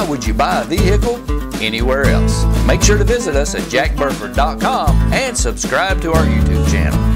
Why would you buy a vehicle anywhere else? Make sure to visit us at jackburford.com and subscribe to our YouTube channel.